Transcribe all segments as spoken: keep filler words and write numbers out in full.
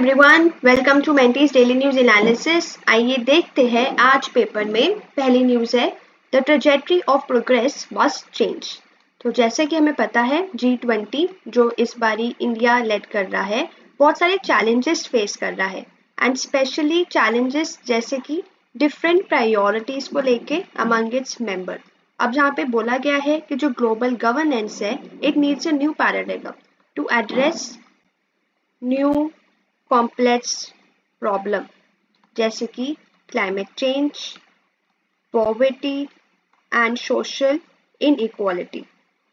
Everyone, welcome to Mentees daily news analysis. आइए देखते हैं आज पेपर में पहली न्यूज है the trajectory of progress was change. तो जैसे कि हमें पता है जी ट्वेंटी जो इस बारी इंडिया लेड कर रहा है बहुत सारे चैलेंजेस फेस कर रहा है एंड स्पेशली चैलेंजेस जैसे कि डिफरेंट प्रायोरिटीज को लेके अमंग इट्स मेंबर। अब जहाँ पे बोला गया है कि जो ग्लोबल गवर्नेंस है it needs a new paradigm to address new complex problem जैसे कि climate change, poverty and social inequality.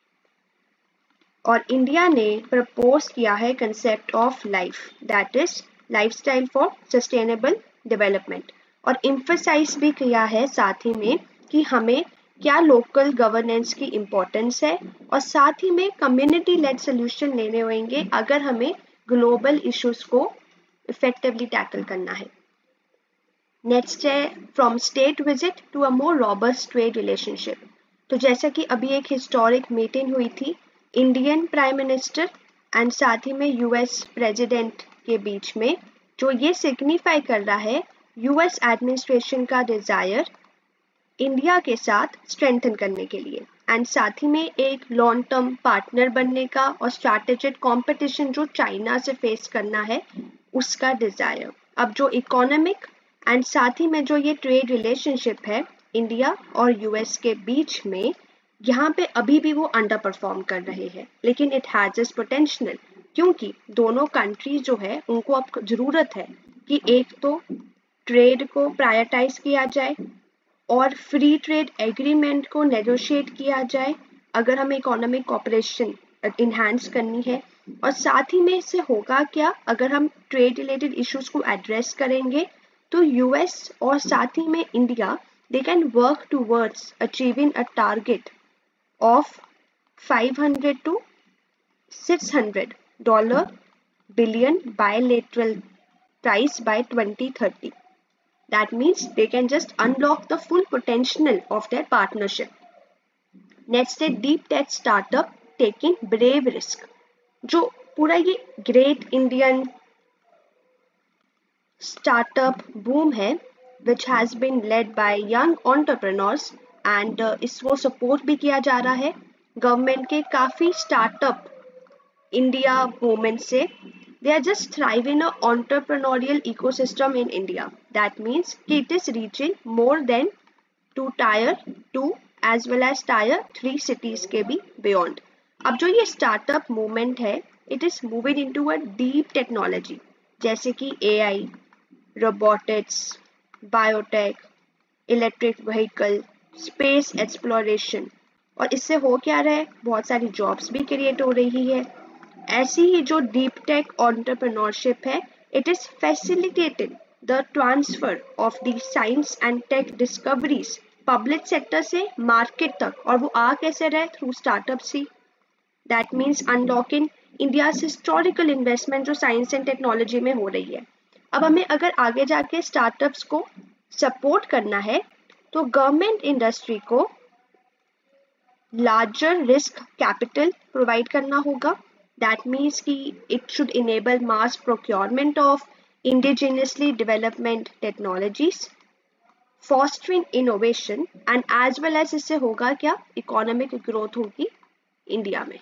और इंडिया ने प्रपोज किया है concept of life that is lifestyle for sustainable development और इम्फसाइज भी किया है साथ ही में कि हमें क्या लोकल गवर्नेंस की इम्पोर्टेंस है और साथ ही में कम्युनिटी लेड सोल्यूशन लेने होंगे अगर हमें ग्लोबल इश्यूज को इफेक्टिवली टैकल करना है। नेक्स्ट है from state visit to a more robust trade relationship. तो जैसा कि अभी एक हिस्टोरिक मीटिंग हुई थी इंडियन प्राइम मिनिस्टर एंड साथ ही में यूएस प्रेसिडेंट के बीच में, जो ये सिग्निफाई कर रहा है यूएस एडमिनिस्ट्रेशन का डिजायर इंडिया के साथ स्ट्रेंथन करने के लिए एंड साथ ही में एक लॉन्ग टर्म पार्टनर बनने का और स्ट्रैटेजिक कंपटीशन जो चाइना से फेस करना है उसका डिजायर। अब जो इकोनॉमिक एंड साथ ही में जो ये ट्रेड रिलेशनशिप है इंडिया और यूएस के बीच में, यहाँ पे अभी भी वो अंडर परफॉर्म कर रहे हैं लेकिन इट हैज दिस पोटेंशियल क्योंकि दोनों कंट्री जो है उनको अब जरूरत है कि एक तो ट्रेड को प्रायोरिटाइज किया जाए और फ्री ट्रेड एग्रीमेंट को नेगोशिएट किया जाए अगर हमें इकोनॉमिक कॉपरेशन इन्हांस करनी है। और साथ ही में इससे होगा क्या, अगर हम ट्रेड रिलेटेड इश्यूज को एड्रेस करेंगे तो यूएस और साथ ही में India they can work towards achieving a target of five hundred to six hundred dollar billion bilateral price by twenty thirty. That means they can just unlock the full potential of their partnership. Next है deep tech startup taking brave risk. जो पूरा ये great Indian startup boom है which has been led by young entrepreneurs and uh, इसको support भी किया जा रहा है गवर्नमेंट के काफ़ी startup इंडिया मूवमेंट से। They are just thriving an entrepreneurial ecosystem in India. That means it is reaching more than to tier two as well as tier three cities के भी beyond. अब जो ये startup movement है, it is moving into a deep technology जैसे कि A I, robotics, biotech, electric vehicle, space exploration। और इससे हो क्या रहा है, बहुत सारी jobs भी create हो रही है। ऐसी ही जो डीप टेक एंटरप्रेन्योरशिप है it is facilitated the transfer of the science and tech discoveries public sector से मार्केट तक, और वो आ कैसे रहे थ्रू स्टार्टअप्स ही। That means unlocking India historical investment जो साइंस एंड टेक्नोलॉजी में हो रही है। अब हमें अगर आगे जाके स्टार्टअप्स को सपोर्ट करना है तो गवर्नमेंट इंडस्ट्री को लार्जर रिस्क कैपिटल प्रोवाइड करना होगा। That means कि it should enable mass procurement of indigenously development technologies, fostering innovation and as well as इससे होगा क्या, economic growth होगी इंडिया में।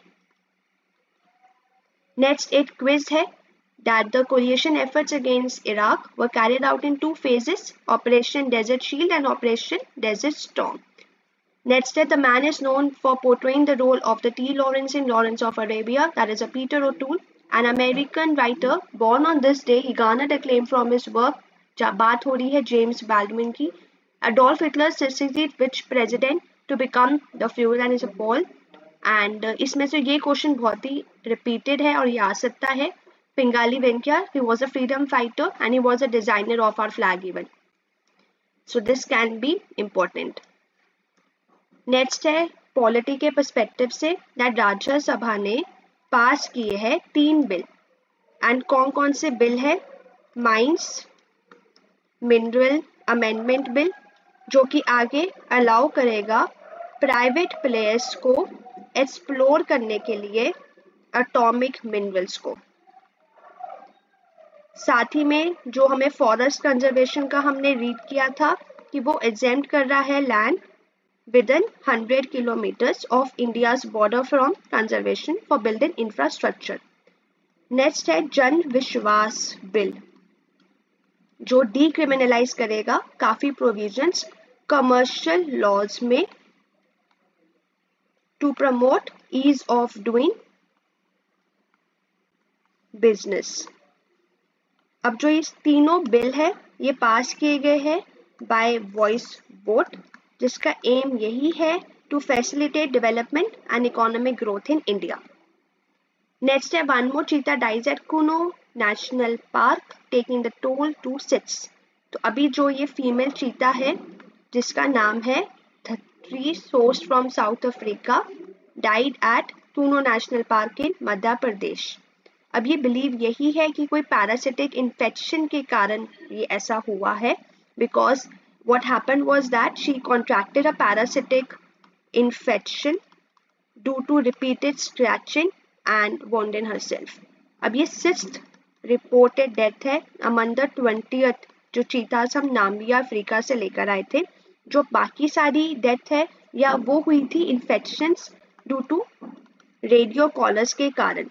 Next एक quiz है that the coalition efforts against Iraq were carried out in two phases, Operation Desert Shield and Operation Desert Storm. Next, the man is known for portraying the role of the T. Lawrence in Lawrence of Arabia, that is a Peter O'Toole, an American writer born on this day. He garnered acclaim from his work. जब बात हो रही है James बैल्डविन की, Adolf Hitler succeeded which president to become the fuel and is a Paul. And uh, इसमें से ये question बहुत ही repeated है और ये आ सकता है। Pingali Venkaiah, he was a freedom fighter and he was a designer of our flag even. So this can be important. Next है पॉलिटी के पर्सपेक्टिव से दैट राज्यसभा ने पास किए हैं तीन बिल एंड कौन कौन से बिल है, माइंस मिनरल अमेंडमेंट बिल जो कि आगे अलाउ करेगा प्राइवेट प्लेयर्स को एक्सप्लोर करने के लिए एटॉमिक मिनरल्स को। साथ ही में जो हमें फॉरेस्ट कंजर्वेशन का हमने रीड किया था कि वो एग्जेम्प्ट कर रहा है land within one hundred kilometers of India's border from conservation for building infrastructure. Next है जन विश्वास बिल जो डीक्रिमिनलाइज करेगा काफी प्रोविजंस कमर्शियल लॉज में to promote ease of doing business. अब जो ये तीनों बिल है ये पास किए गए हैं बाय वॉइस वोट जिसका एम यही है to facilitate development and economic growth in India. Next है one more cheetah dies at Kuno national park taking the toll to six. तो अभी जो ये फीमेल चीता है जिसका नाम है three source from South Africa died at Kuno national park in Madhya Pradesh. अब ये बिलीव यही है कि कोई पैरासिटिक इन्फेक्शन के कारण ये ऐसा हुआ है because what happened was that she contracted a parasitic infection due to repeated scratching and wounding herself. अब ये सिक्स्थ रिपोर्टेड डेथ है among the twentieth जो चीतास हम नाम्बिया अफ्रीका से लेकर आए थे। जो बाकी सारी डेथ है या वो हुई थी infections due to radio collars के कारण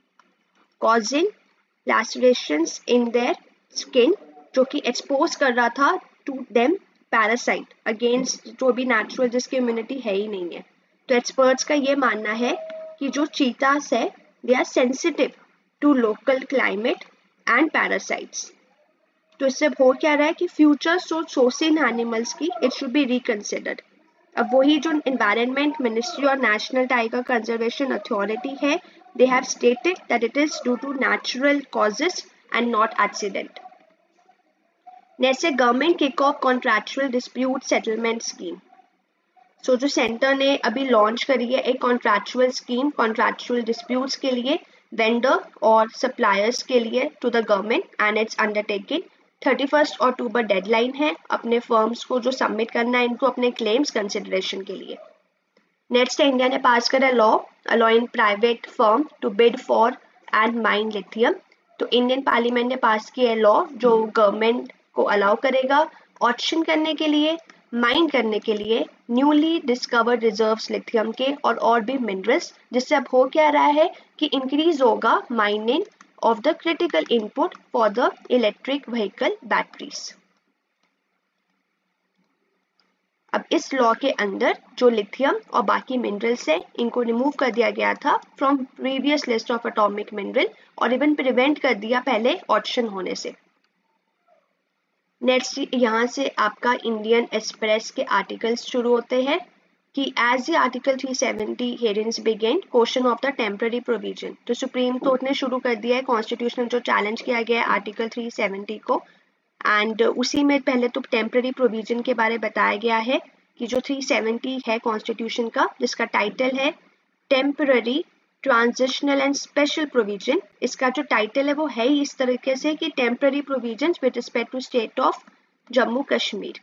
causing lacerations in their skin जो कि एक्सपोज कर रहा था टू देम पैरासाइट अगेंस्ट जो भी नेचुरल जिसकी इम्यूनिटी है ही नहीं है। तो एक्सपर्ट्स का ये मानना है कि जो चीतास है they are sensitive to local climate and parasites. तो इससे हो क्या रहा है कि फ्यूचर जो सोर्सिंग एनिमल्स की इट शुड बी रिकंसिडर्ड। अब वही जो एनवायरनमेंट मिनिस्ट्री और नेशनल टाइगर कंजर्वेशन अथॉरिटी है they have stated that it is due to natural causes and not accident. Next है government kick off contractual dispute settlement scheme. So जो centre ने अभी launch करी है एक कॉन्ट्रैक्चुअल स्कीम कॉन्ट्रैक्चुअल डिस्प्यूट्स के लिए वेंडर और सप्लायर्स के लिए to the government and its undertaking thirty first October deadline है अपने फर्म्स को जो सबमिट करना है इनको अपने क्लेम्स कंसिडरेशन के लिए। नेक्स्ट है इंडिया ने पास करा law allowing private firm to bid for and mine lithium. तो इंडियन पार्लियामेंट ने पास किया है लॉ जो गवर्नमेंट को अलाउ करेगा ऑप्शन करने के लिए माइन करने के लिए न्यूली डिस्कवर्ड रिजर्व्स लिथियम के और और भी मिनरल्स जिससे अब हो क्या रहा है कि इंक्रीज होगा mining of the critical input for the electric vehicle batteries. अब इस लॉ के अंदर जो लिथियम और बाकी मिनरल्स है इनको रिमूव कर दिया गया था from previous list of atomic mineral और इवन प्रिवेंट कर दिया पहले ऑप्शन होने से। नेक्स्ट यहाँ से आपका इंडियन एक्सप्रेस के आर्टिकल्स शुरू होते हैं कि as the article three seventy hearings begin question of the temporary provision. तो सुप्रीम कोर्ट ने शुरू कर दिया है कॉन्स्टिट्यूशनल जो चैलेंज किया गया है आर्टिकल थ्री सेवेंटी को एंड उसी में पहले तो टेम्पररी प्रोविजन के बारे में बताया गया है कि जो थ्री सेवेंटी है कॉन्स्टिट्यूशन का जिसका टाइटल है temporary transitional and special provision. इसका जो टाइटल है वो है ही इस तरीके से कि temporary provisions with respect to state of Jammu Kashmir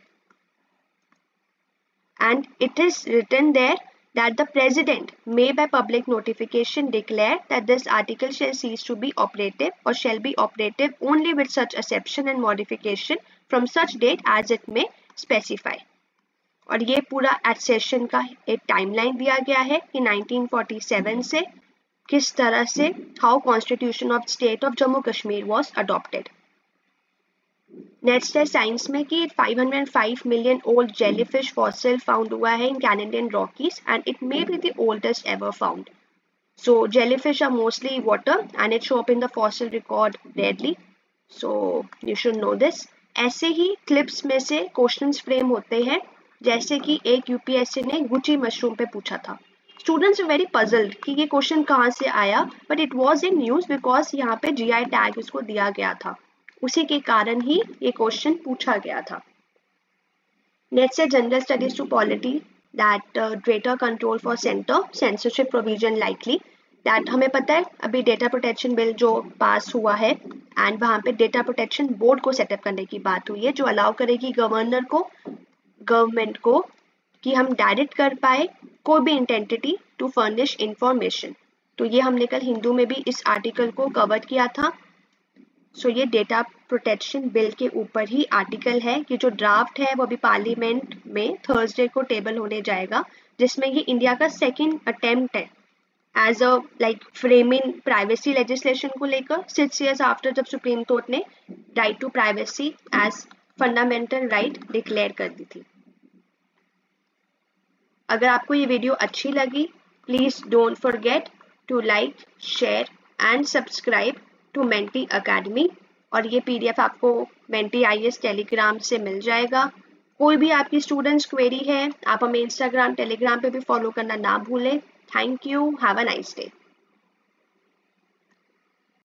and it is written there that the president may by public notification declare that this article shall cease to be operative or shall be operative only with such exception and modification from such date as it may specify। और ये पूरा accession का एक timeline दिया गया है कि nineteen forty seven से किस तरह से how constitution of state of Jammu Kashmir was adopted. Next है साइंस में कि five hundred five million old jellyfish fossil found हुआ है in Canadian Rockies and it may be the oldest ever found. So jellyfish are mostly water and it show up in the fossil record rarely so you should know this. ऐसे ही clips में से questions frame होते हैं जैसे कि एक UPSC ने गुची मशरूम पे पूछा था। स्टूडेंट्स वेरी पजल्ड कि ये क्वेश्चन कहाँ से आया but it was in news because यहाँ पे जीआई टैग इसको दिया गया था उसी के कारण ही ये क्वेश्चन पूछा गया था। नेक्स्ट है general studies two polity that greater control for centre censorship provision likely that हमें पता है अभी डेटा प्रोटेक्शन बिल जो पास हुआ है एंड वहाँ पे डेटा प्रोटेक्शन बोर्ड को सेटअप करने की बात हुई है जो अलाउ करेगी गवर्नर को गवर्नमेंट को कि हम डायरेक्ट कर पाए कोई भी इंटेंटिटी टू फर्निश इंफॉर्मेशन। तो ये हमने कल हिंदू में भी इस आर्टिकल को कवर किया था। सो so, ये डेटा प्रोटेक्शन बिल के ऊपर ही आर्टिकल है कि जो ड्राफ्ट है वो अभी पार्लियामेंट में थर्सडे को टेबल होने जाएगा, जिसमें ये इंडिया का सेकेंड अटेम्प्ट है as a like framing privacy legislation को लेकर सिक्स ईयर्स आफ्टर जब सुप्रीम कोर्ट ने right to privacy as fundamental right declare कर दी थी। अगर आपको ये वीडियो अच्छी लगी, please don't forget to like, share and subscribe to Mentee academy. और ये पीडीएफ आपको मेंटी आईएएस टेलीग्राम से मिल जाएगा। कोई भी आपकी स्टूडेंट्स क्वेरी है, आप हमें इंस्टाग्राम टेलीग्राम पे भी फॉलो करना ना भूलें। Thank you, have a nice day.